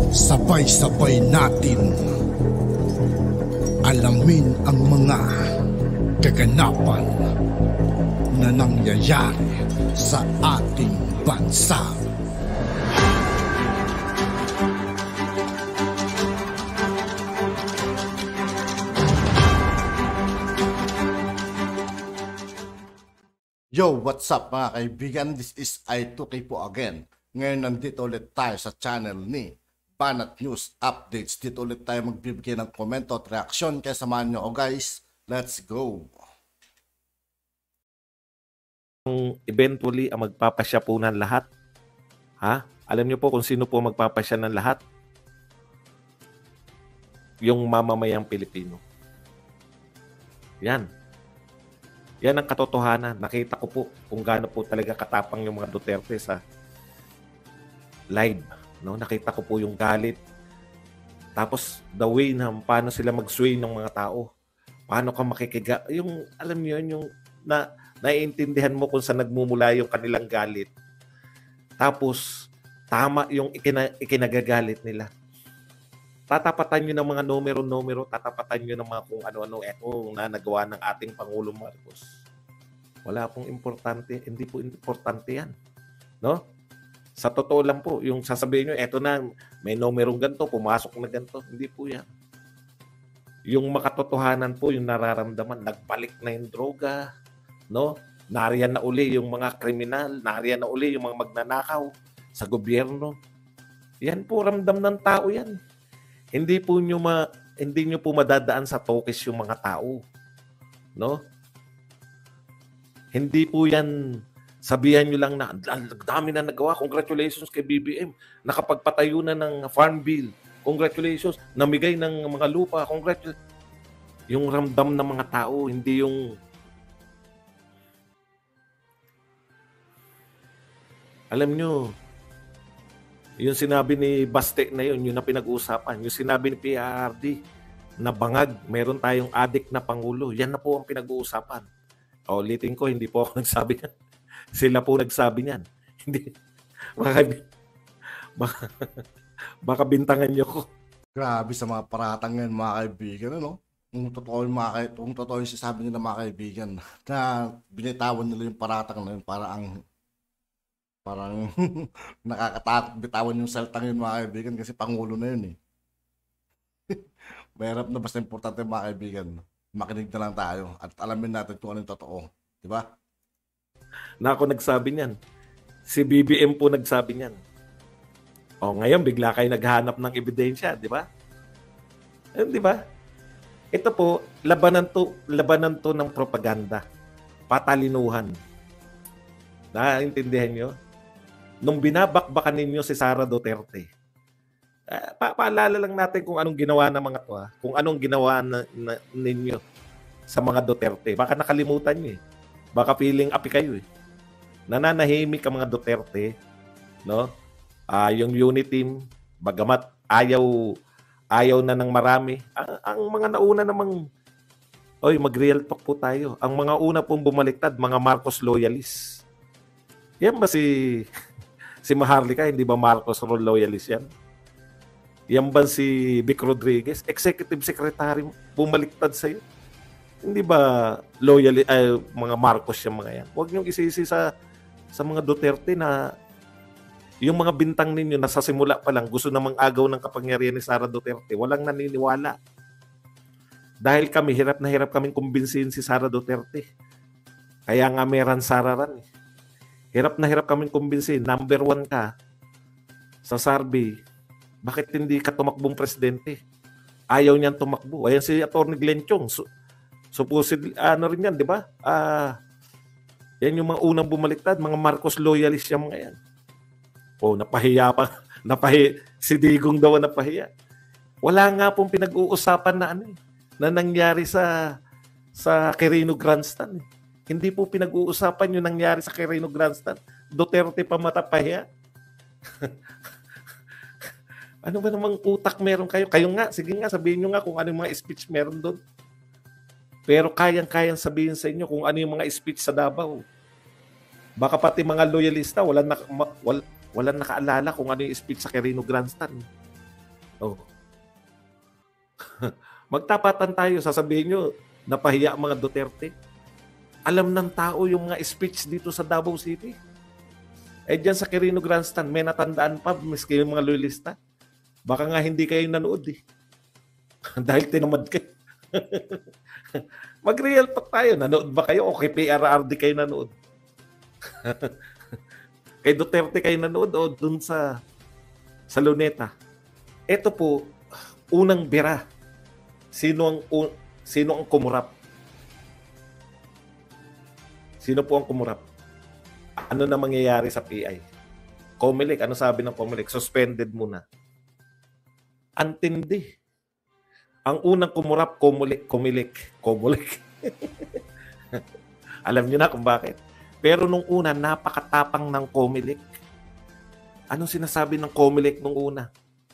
Sabay-sabay natin alamin ang mga kaganapan na nangyayari sa ating bansa. Yo, what's up mga kaibigan? This is I2K po again. Ngayon nandito ulit tayo sa channel ni Banat News Updates. Dito ulit tayo magbibigay ng komento at reaksyon. Kaya samahan nyo guys. Let's go! Eventually, ang magpapasya po ng lahat. Ha? Alam niyo po kung sino po magpapasya ng lahat? Yung mamamayang Pilipino. Yan. Yan ang katotohanan. Nakita ko po kung gaano po talaga katapang yung mga Duterte sa live. No? Nakita ko po yung galit. Tapos the way na paano sila mag-sway ng mga tao. Paano ka makikiga. Yung, alam niyo yun, yung naiintindihan mo kung saan nagmumula yung kanilang galit. Tapos, tama yung ikinagagalit nila. Tatapatan nyo ng mga numero-numero, tatapatan nyo ng mga kung ano-ano na nagawa ng ating Pangulong Marcos. Wala pong importante, hindi po importante yan. No? Sa totoo lang po, yung sasabihin nyo, eto na, may numerong ganito, pumasok na ganito, hindi po yan. Yung makatotohanan po, yung nararamdaman, nagbalik na yung droga, no? Nariyan na uli yung mga kriminal, nariyan na uli yung mga magnanakaw sa gobyerno. Yan po, ramdam ng tao yan. Hindi nyo po madadaan sa tokis yung mga tao. No? Hindi po yan sabihan nyo lang na ang dami na nagawa. Congratulations kay BBM. Nakapagpatayo na ng farm bill. Congratulations. Namigay ng mga lupa. Congratulations. Yung ramdam ng mga tao, hindi yung alam nyo, yung sinabi ni Baste na yun, yun na pinag-uusapan. Yung sinabi ni PRD na bangag, meron tayong adik na Pangulo. Yan na po ang pinag-uusapan. O, ulitin ko, hindi po ako nagsabi niyan. Sila po nagsabi niyan. Hindi. Baka bintangan niyo ko. Grabe sa mga paratang yan mga kaibigan. Ano? Kung totoo yung sasabi nila mga kaibigan na binitawan nila yung paratang na yun parang nakakatakot bitawan yung saltang yun mga kaibigan kasi Pangulo na yun eh. Mahirap na basta importante mga kaibigan. Makinig na lang tayo at alamin natin kung ano yung totoo. Diba? Na ako nagsabi niyan. Si BBM po nagsabi niyan. O ngayon bigla kayo naghanap ng ebidensya. Diba? Diba? Ito po, labanan to ng propaganda. Patalinuhan. Naintindihan nyo? Nung binabakbakan ninyo si Sara Duterte, paalala lang natin kung anong ginawa ng mga to. Kung anong ginawa ninyo sa mga Duterte. Baka nakalimutan nyo eh. Baka feeling api kayo eh. Nananahimik ang mga Duterte. No? Yung unity team, bagamat ayaw na ng marami. Ang mga nauna namang, mag-real talk po tayo. Ang mga una pong bumaliktad, mga Marcos loyalists. Yan ba si Maharlika, hindi ba Marcos loyalist yan? Yan ba si Vic Rodriguez, executive secretary, bumaliktad sa'yo? Hindi ba mga Marcos yung mga yan? Huwag niyong isisi sa mga Duterte na yung mga bintang ninyo nasa simula pa lang gusto namang agaw ng kapangyarihan ni Sara Duterte. Walang naniniwala. Dahil kami, hirap na hirap kaming kumbinsihin si Sara Duterte. Kaya nga meron sararan eh. Hirap na hirap kaming kumbinsin. Number 1 ka sa survey. Bakit hindi ka tumakbong presidente? Ayaw niyan tumakbo. Ayan si Atty. Glenn Chong. Supposedly, rin yan, di ba? Yan yung mga unang bumaliktad. Mga Marcos loyalist yung mga yan. Napahiya pa. Si Digong daw napahiya. Wala nga pong pinag-uusapan na nangyari sa Quirino Grandstand. Hindi po pinag-uusapan yung nangyari sa Quirino Grandstand. Duterte pa matapahiya. Ano ba namang utak meron kayo? Kayo nga, sige nga, sabihin nyo nga kung ano yung mga speech meron doon. Pero kayang-kayang sabihin sa inyo kung ano yung mga speech sa Davao. Baka pati mga loyalista, walang nakaalala kung ano yung speech sa Quirino Grandstand. Oh. Magtapatan tayo, sasabihin nyo, napahiya ang mga Duterte. Alam ng tao yung mga speech dito sa Davao City. Eh dyan sa Quirino Grandstand, may natandaan pa, miski yung mga loyalista. Baka nga hindi kayo nanood eh. Dahil tinamad kayo. Mag-real talk tayo. Nanood ba kayo o kay PRRD kayo nanood? Kay Duterte kayo nanood o dun sa Luneta? Ito po, unang bira. Sino ang kumurap? Sino po ang kumurap? Ano na mangyayari sa PI? Comelec, ano sabi ng Comelec? Suspended muna. Antindi. Ang unang kumurap, Comelec. Alam niyo na kung bakit. Pero nung una, napakatapang ng Comelec. Anong sinasabi ng Comelec nung una?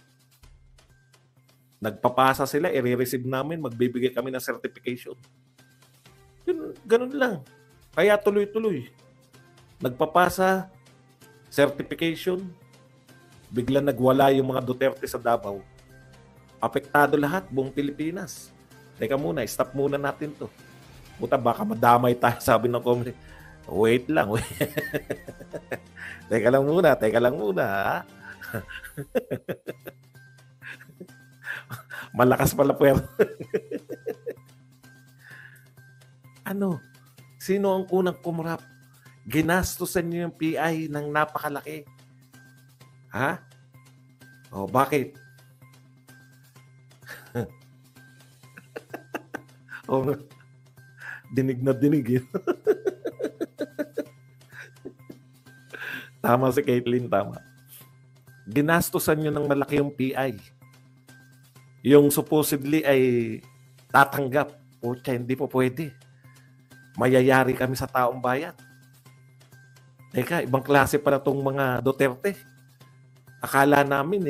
Nagpapasa sila, i-receive namin, magbibigay kami ng certification. Yun, ganun lang. Kaya tuloy-tuloy. Nagpapasa, certification, bigla nagwala yung mga Duterte sa Davao. Apektado lahat, buong Pilipinas. Teka muna, stop muna natin to. Buta, baka madamay tayo, sabi ng Comelec. Wait lang, wait. Teka lang muna, ha? Malakas pala puwero. Ano? Sino ang unang kumurap? Ginastusan niyo yung PI ng napakalaki. Ha? O, bakit? O, dinig na dinig yun. Tama si Caitlyn, tama. Ginastusan niyo ng malaki yung PI. Yung supposedly ay tatanggap. Pucha, hindi po pwede. Mayayari kami sa taong bayan. Teka, ibang klase pala itong mga Duterte. Akala namin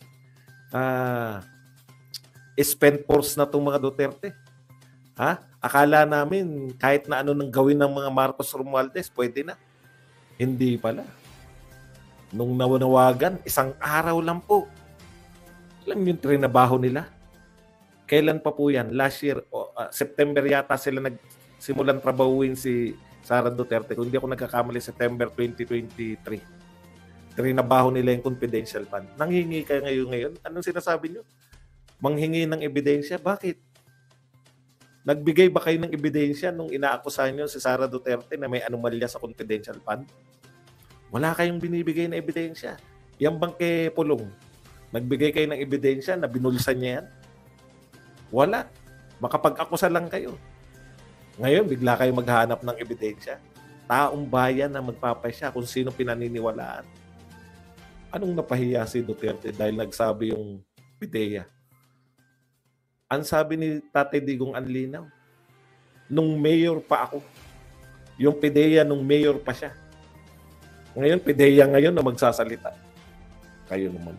spend force na itong mga Duterte. Ha? Akala namin kahit na ano nang gawin ng mga Marcos Romualdez, pwede na. Hindi pala. Nung nawanawagan, isang araw lang po. Alam yung trinabaho nila? Kailan pa po yan? Last year, September yata sila nagsimulan trabahuin si Sara Duterte. Kung hindi ako nagkakamali, September 2023. Trinabaho nila yung confidential fund. Nanghingi kayo ngayon. Anong sinasabi nyo? Manghingi ng ebidensya? Bakit? Nagbigay ba kayo ng ebidensya nung inaakusahan nyo si Sara Duterte na may anomalya sa confidential fund? Wala kayong binibigay na ebidensya. Yang bang kay Pulong? Nagbigay kayo ng ebidensya na binulsan niya yan? Wala. Makapag-akusa lang kayo. Ngayon, bigla kayo maghanap ng ebidensya. Taong bayan na magpapasya kung sino pinaniniwalaan. Anong napahiya si Duterte dahil nagsabi yung PIDEA? Ang sabi ni Tatay Digong Anlinaw, nung mayor pa ako, yung PIDEA nung mayor pa siya. Ngayon, PIDEA ngayon na magsasalita. Kayo naman.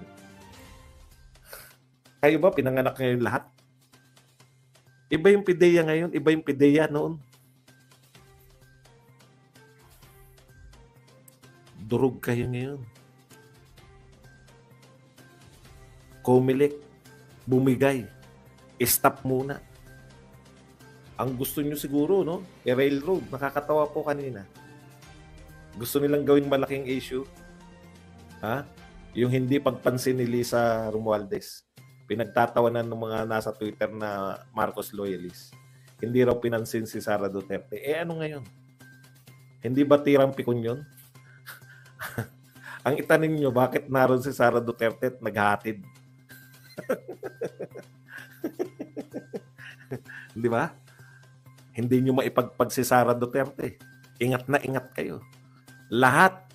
Kayo ba, pinanganak ngayon lahat? Iba yung PIDEA ngayon, iba yung PIDEA noon. Durog kayo ngayon. Comelec, bumigay. Stop muna. Ang gusto nyo siguro, no? Railroad, nakakatawa po kanina. Gusto nilang gawing malaking issue. Ha? Yung hindi pagpansin ni Lisa Romualdez. Pinagtatawanan ng mga nasa Twitter na Marcos loyalists. Hindi raw pinansin si Sara Duterte. Ano ngayon? Hindi ba tirang pikon yun? Ang itanin nyo, bakit naroon si Sara Duterte at naghatid? Di ba? Hindi nyo maipagpag si Sara Duterte. Ingat na ingat kayo. Lahat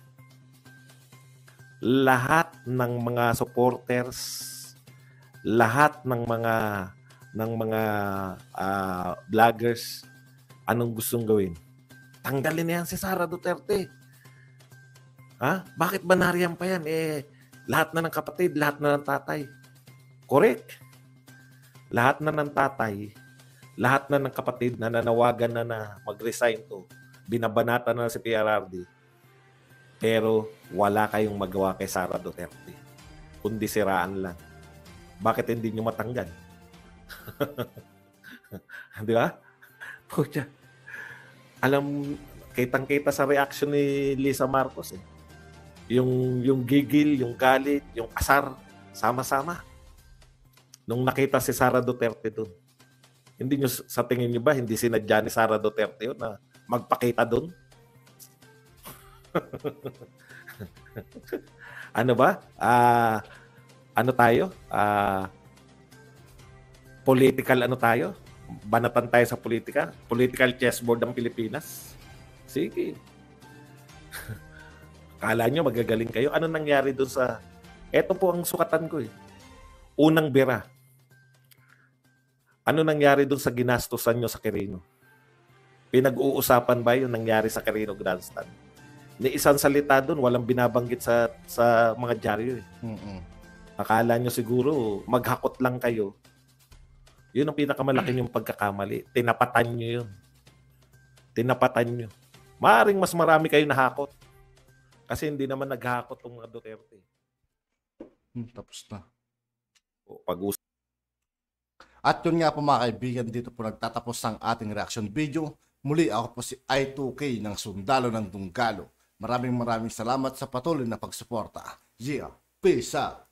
ng mga supporters, lahat ng mga vloggers, anong gustong gawin? Tanggalin na yan si Sara Duterte. Ha? Bakit ba nariyan pa yan? Lahat na ng kapatid, lahat na ng tatay. Correct. Lahat na ng tatay, lahat na ng kapatid na nanawagan na mag-resign to, binabanata na si PRRD. Pero wala kayong magawa kay Sara Duterte. Kundi siraan lang. Bakit hindi nyo matanggal? Di ba? Pucha. Alam, kitang-kita sa reaction ni Lisa Marcos eh. Yung gigil, yung galit, yung asar, sama-sama. Nung nakita si Sara Duterte doon. Hindi nyo, sa tingin nyo ba, hindi sinadya ni Sara Duterte yun na magpakita doon? Ano ba? Ano tayo? Political ano tayo? Banatan tayo sa politika? Political chessboard ng Pilipinas? Sige. Kala nyo magagaling kayo? Ano nangyari doon sa... Ito po ang sukatan ko eh. Unang bira. Ano nangyari doon sa ginastusan nyo sa Quirino? Pinag-uusapan ba yung nangyari sa Quirino Grandstand? Ni isang salita doon, walang binabanggit sa mga dyaryo eh. Akala nyo siguro, maghakot lang kayo. Yun ang pinakamalaki yung pagkakamali. Tinapatan nyo yun. Tinapatan nyo. Maaring mas marami kayo nahakot. Kasi hindi naman naghakot tong mga Duterte. Tapos na. Pag-usap. At yun nga po mga kaibigan, dito po nagtatapos ang ating reaction video. Muli ako po si I2K ng Sundalo ng Dunggalo. Maraming salamat sa patuloy na pagsuporta. Yeah, peace out!